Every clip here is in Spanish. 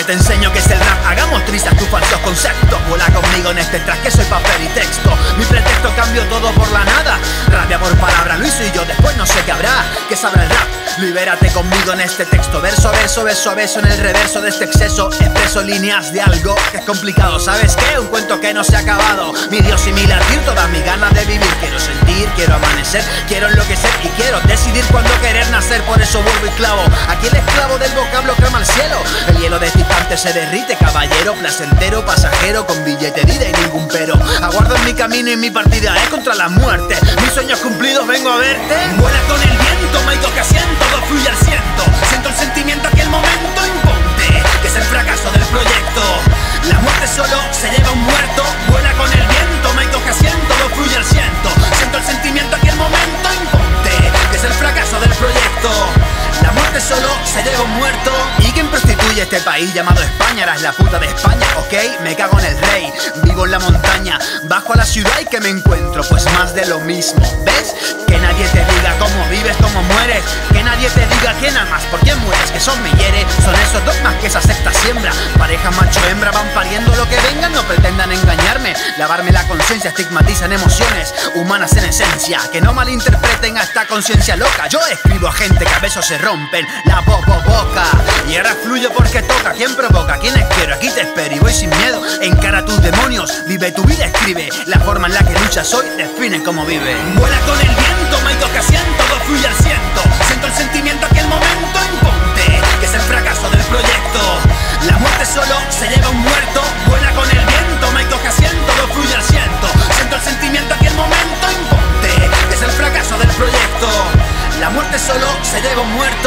que te enseño que es el rap. Hagamos trizas tus falsos conceptos. Vuela conmigo en este track que soy papel y texto. Mi pretexto cambio todo por la nada. Rabia por palabra, Luis y yo, después no sé qué habrá. Que sabrá el rap, libérate conmigo en este texto. Verso, verso, beso a beso en el reverso de este exceso. Expreso líneas de algo que es complicado. ¿Sabes qué? Un cuento que no se ha acabado. Mi Dios y mi latir, todas mis ganas de vivir. Quiero sentir, quiero amanecer, quiero enloquecer y quiero decidir cuándo querer nacer. Por eso vuelvo y clavo. Aquí el esclavo del vocablo clama al cielo. El hielo de este instante se derrite, caballero, placentero, pasajero, con billete de ida y ningún pero. Aguardo en mi camino y mi partida es contra la muerte. Mis sueños cumplidos, vengo a verte. Vuela con el viento, me que asiento, todo fluye al ciento. Siento el sentimiento que el momento imponte, que es el fracaso del proyecto. La muerte solo se lleva un muerto. Vuela con el viento, me que asiento, todo fluye al ciento. Siento el sentimiento que el momento imponte, que es el fracaso del proyecto. La muerte solo se lleva un muerto. ¿Y quién prostituye este país llamado España? Eras la puta de España, ok, me cago en el rey. Vivo en la montaña, bajo a la ciudad y que me encuentro, pues más de lo mismo. ¿Ves? Que nadie te diga cómo vives, cómo mueres. Que nadie te diga quién amas, por quién mueres. Que son me hiere, son esos dogmas que esa secta siembra. Pareja macho-hembra van pariendo lo que vengan. No pretendan engañarme, lavarme la conciencia. Estigmatizan emociones humanas en esencia. Que no malinterpreten a esta conciencia loca. Yo escribo a gente que a besos se rompen la boca. Y ahora fluyo porque toca. ¿Quién provoca? ¿Quiénes quiero? Aquí te espero y voy sin miedo. Encara tus demonios, vive tu vida, escribe. La forma en la que luchas hoy define cómo vive. Vuela con el viento, me que asiento, todo fluye al ciento. Siento el sentimiento que el momento imponte, que es el fracaso del proyecto. La muerte solo se lleva un muerto. Vuela con el viento, me que asiento, todo fluye al ciento. Siento el sentimiento que el momento imponte, que es el fracaso del proyecto. La muerte solo se lleva un muerto.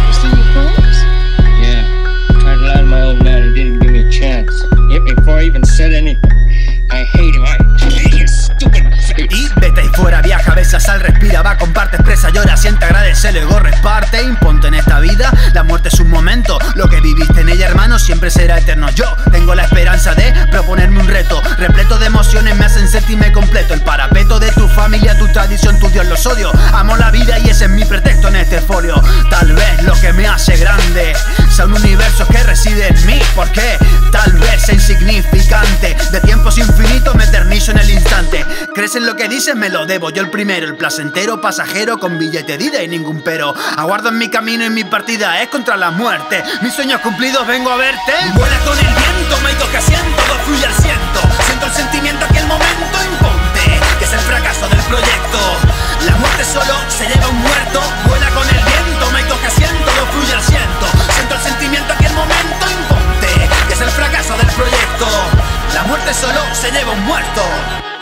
Yeah, tried to lie to my old man, he didn't give me a chance. Hit me before I even said anything. I hate him, I hate your stupid face. Y vete ahí fuera, viaja, besa, sal, respira, va, comparte, expresa, llora, siente, agradece, luego reparte, imponte en esta vida. La muerte es un momento, lo que viviste en ella, hermano, siempre será eterno. Yo tengo la esperanza de proponerme un reto, repleto de emociones, me hacen sentirme completo. El parapeto de tu familia, tu tradición, tu Dios, los odio. Amo la vida y ese es mi pretexto en este folio. Tal vez lo que me hace grande sea un universo que reside en mí. ¿Por qué? Tal vez sea insignificante. De tiempos infinitos me eternizo en el instante. ¿Crees en lo que dices? Me lo debo yo el primero. El placentero, pasajero, con billete de ida y ningún pero. Aguardo en mi camino y mi partida es contra la muerte. Mis sueños cumplidos, vengo a verte. Vuela con el viento, me que asiento, todo fluye al ciento. Siento el sentimiento que el momento imponte, que es el fracaso del proyecto. La muerte solo se lleva un muerto. Vuela con el viento, me que asiento, todo fluye al ciento. Siento el sentimiento que el momento imponte, que es el fracaso del proyecto. La muerte solo se lleva un muerto.